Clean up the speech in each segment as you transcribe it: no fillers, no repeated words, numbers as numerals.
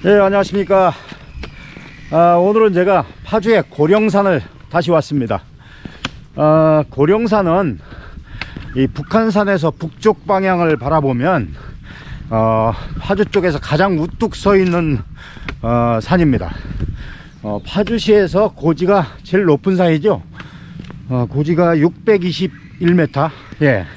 네, 안녕하십니까. 오늘은 제가 파주의 고령산을 다시 왔습니다. 고령산은 이 북한산에서 북쪽 방향을 바라보면 파주 쪽에서 가장 우뚝 서 있는 산입니다. 파주시에서 고지가 제일 높은 산이죠. 고지가 621m. 예.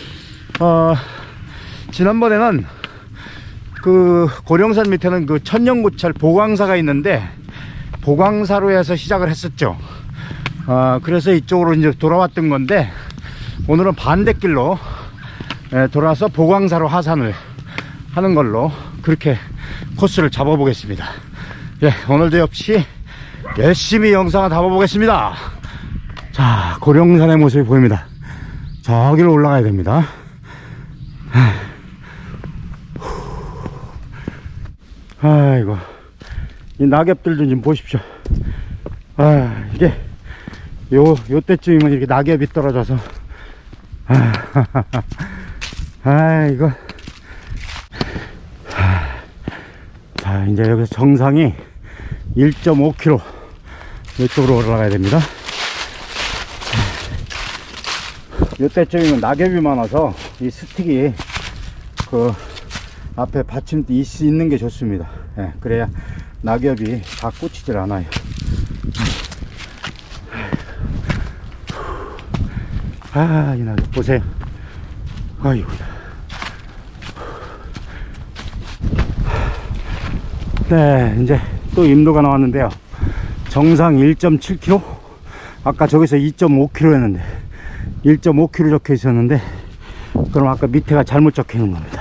지난번에는 그 고령산 밑에는 그 천년고찰 보광사가 있는데 보광사로 해서 시작을 했었죠. 그래서 이쪽으로 이제 돌아왔던 건데 오늘은 반대길로 돌아서 보광사로 하산을 하는 걸로 그렇게 코스를 잡아 보겠습니다. 예, 오늘도 역시 열심히 영상을 담아 보겠습니다. 자, 고령산의 모습이 보입니다. 저기로 올라가야 됩니다. 아이고, 이 낙엽들도 좀 보십시오. 이게 요때쯤이면 이렇게 낙엽이 떨어져서 아이고. 자, 이제 여기서 정상이 1.5km 이쪽으로 올라가야 됩니다. 요때쯤이면 낙엽이 많아서 이 스틱이 그 앞에 받침대 있는 게 좋습니다. 예, 그래야 낙엽이 다 꽂히질 않아요. 이 낙엽 보세요. 아이고. 네, 이제 또 임도가 나왔는데요. 정상 1.7km. 아까 저기서 2.5km 했는데 1.5km 적혀 있었는데, 그럼 아까 밑에가 잘못 적혀 있는 겁니다.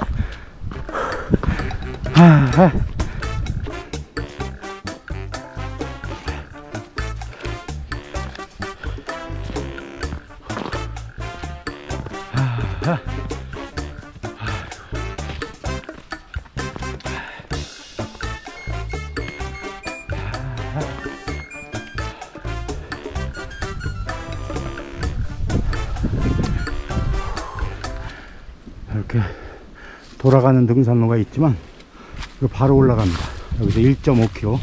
이렇게 돌아가는 등산로가 있지만 이거 바로 올라갑니다. 여기서 1.5km.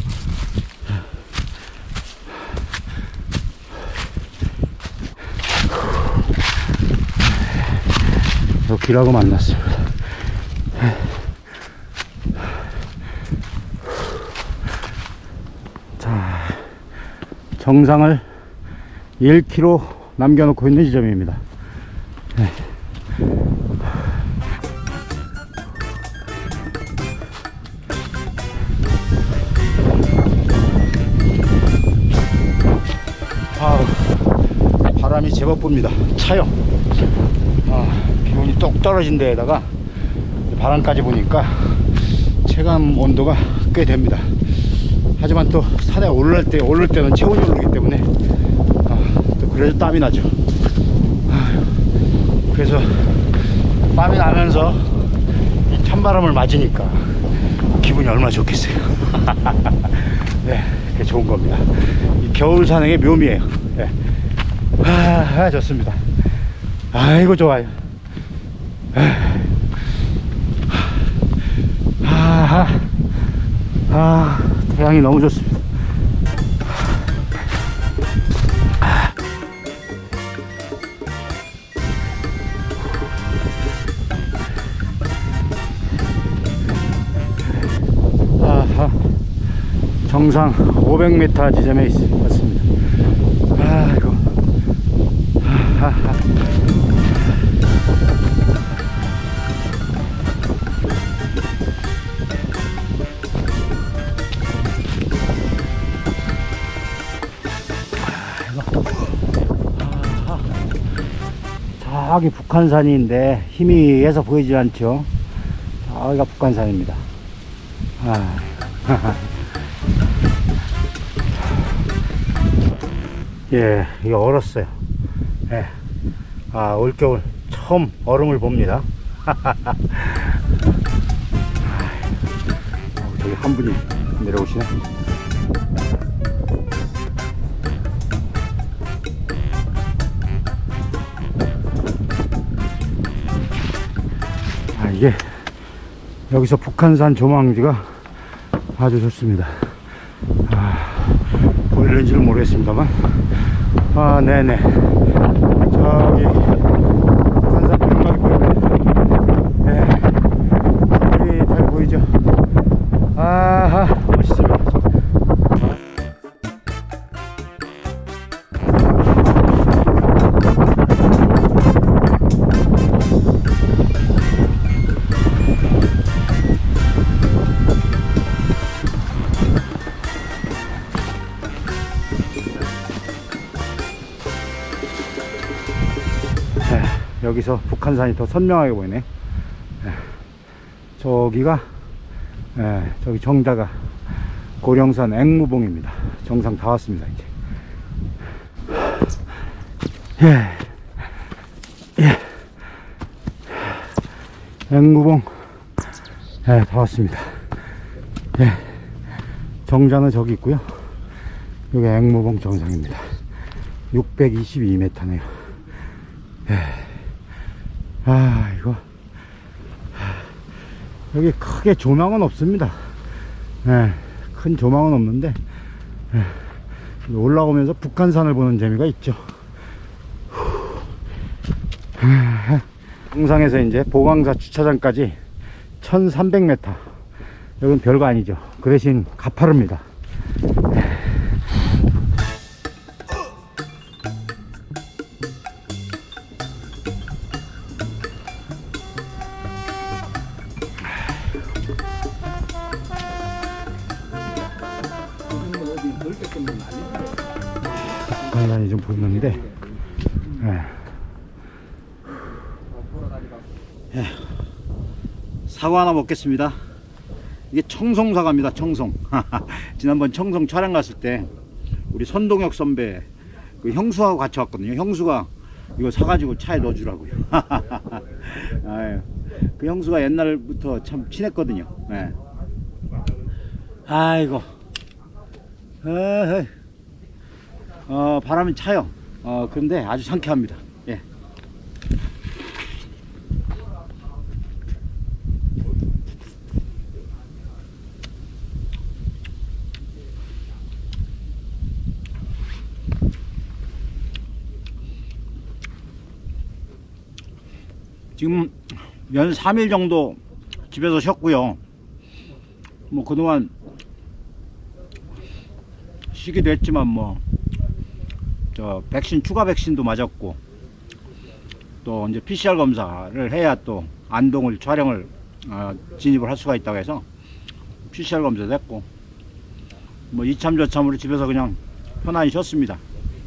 요 길하고 만났습니다. 자, 정상을 1km 남겨놓고 있는 지점입니다. 바람이 제법 붑니다. 차요. 기온이 똑 떨어진 데에다가 바람까지 부니까 체감 온도가 꽤 됩니다. 하지만 또 산에 오를 때는 체온이 오르기 때문에 또 그래도 땀이 나죠. 그래서 땀이 나면서 이 찬바람을 맞으니까 기분이 얼마나 좋겠어요. 네, 그게 좋은 겁니다. 이 겨울 산행의 묘미예요. 네. 좋습니다. 아이고, 좋아요. 태양이 너무 좋습니다. 정상 500m 지점에 있습니다. 아이고. 저기 북한산인데 희미해서 보이지 않죠. 저기가 북한산입니다. 예, 이거 얼었어요. 예. 올겨울 처음 얼음을 봅니다. 저기 한 분이 내려오시네. 이게 여기서 북한산 조망지가 아주 좋습니다. 보일는지는 모르겠습니다만, 네네, 저기 북한산 백막이 보이네. 네, 잘 보이죠? 아하, 멋있습니다. 여기서 북한산이 더 선명하게 보이네. 저기가 저기 정자가 고령산 앵무봉입니다. 정상 다 왔습니다. 이제 앵무봉 다 왔습니다. 정자는 저기 있고요. 여기 앵무봉 정상입니다. 622m네요. 이거 여기 크게 조망은 없습니다. 큰 조망은 없는데 올라오면서 북한산을 보는 재미가 있죠. 정상에서 이제 보강사 주차장까지 1300m. 여긴 별거 아니죠. 그 대신 가파릅니다. 북한산이 좀 보이는데, 사과 하나 먹겠습니다. 이게 청송사과입니다. 청송. 지난번 청송 촬영 갔을 때 우리 선동혁 선배 그 형수하고 같이 왔거든요. 형수가 이거 사가지고 차에 넣어주라고요. 그 형수가 옛날부터 참 친했거든요. 아이고, 바람이 차요. 그런데 아주 상쾌합니다. 지금 연 3일 정도 집에서 쉬었고요. 뭐 그동안 쉬기도 했지만 뭐 저 백신, 추가 백신도 맞았고, 또 이제 PCR 검사를 해야 또 안동을 촬영을 진입을 할 수가 있다고 해서 PCR 검사도 했고, 뭐 이참 저참으로 집에서 그냥 편안히 쉬었습니다.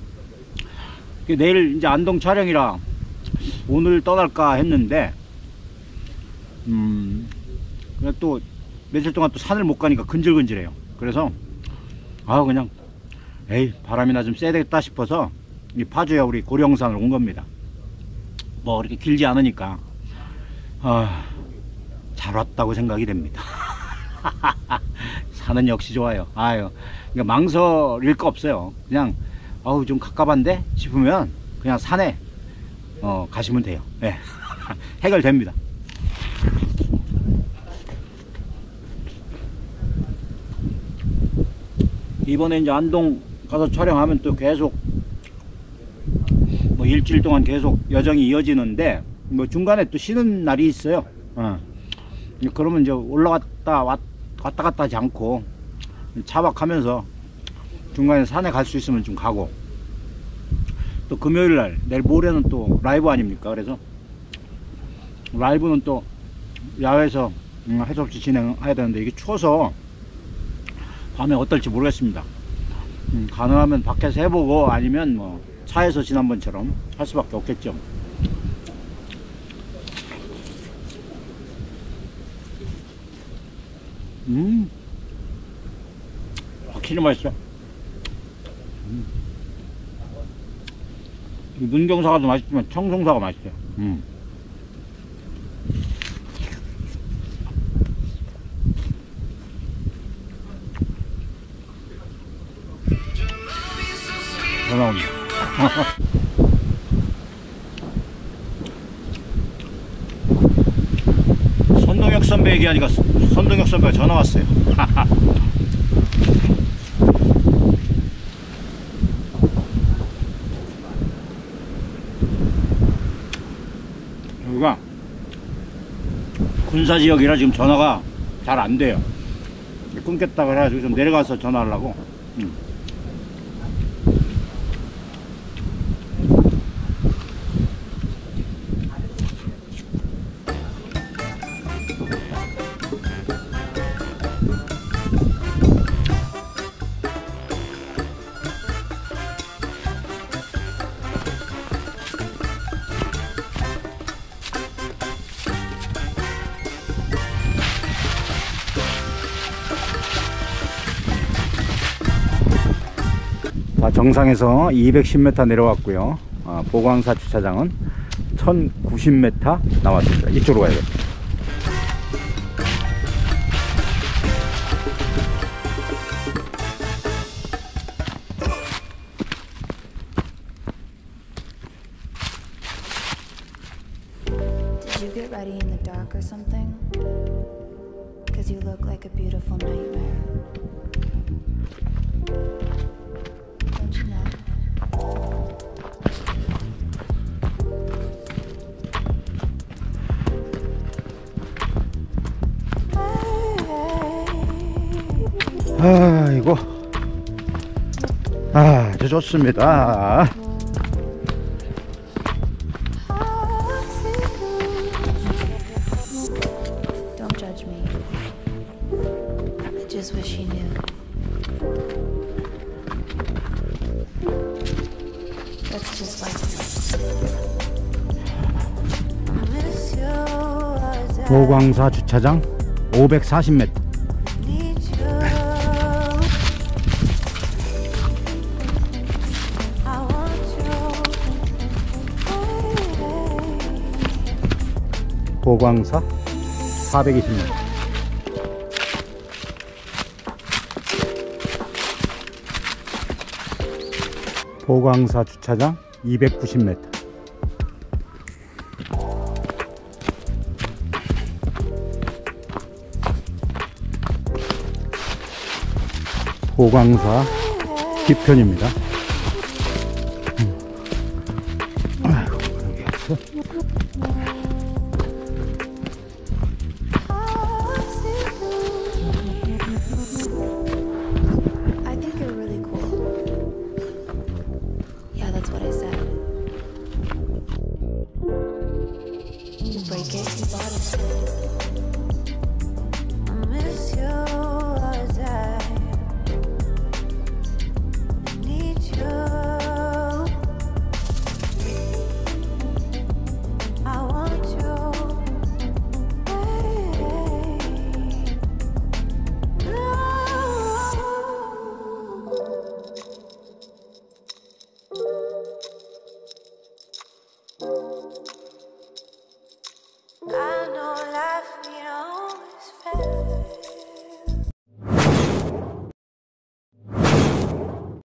내일 이제 안동 촬영이라 오늘 떠날까 했는데, 또 며칠 동안 또 산을 못 가니까 근질근질해요. 그래서 그냥 바람이나 좀 쐬야 되겠다 싶어서 이 파주에 우리 고령산을 온 겁니다. 뭐 그렇게 길지 않으니까 잘 왔다고 생각이 됩니다. 산은 역시 좋아요. 그러니까 망설일 거 없어요. 그냥 좀 갑갑한데 싶으면 그냥 산에 가시면 돼요. 해결됩니다. 이번에 이제 안동 가서 촬영하면 또 계속 뭐 일주일 동안 계속 여정이 이어지는데, 뭐 중간에 또 쉬는 날이 있어요. 그러면 이제 올라갔다 왔다 갔다 하지 않고 차박하면서 중간에 산에 갈 수 있으면 좀 가고, 또 금요일날 내일 모레는 또 라이브 아닙니까? 그래서 라이브는 또 야외에서 할 수 없이 진행해야 되는데, 이게 추워서 밤에 어떨지 모르겠습니다. 가능하면 밖에서 해보고, 아니면 뭐 차에서 지난번처럼 할 수밖에 없겠죠. 확실히 맛있어. 문경사과도 맛있지만 청송사과 맛있어요. 잘 나온다. 선동혁 선배 얘기하니까 선동혁 선배가 전화 왔어요. 여기가 군사지역이라 지금 전화가 잘 안 돼요. 끊겼다 그래가지고 좀 내려가서 전화하려고. 정상에서 210m 내려왔고요. 보광사 주차장은 1090m 나왔습니다. 이쪽으로 가야 돼요. Did you get ready in the dark or something? Cause you look like a beautiful nightmare. Don't you know? 아이고, 아주 좋습니다. Don't judge me. I just wish you knew. That's just like me. 보광사 주차장 540m. 보광사 420m. 보광사 주차장 290m. 보광사 뒤편입니다. 아이고, 여기 있어. I think you're really cool. Yeah, that's what I said. You break it, you bought it. I miss you as I need you. I want you. I know life.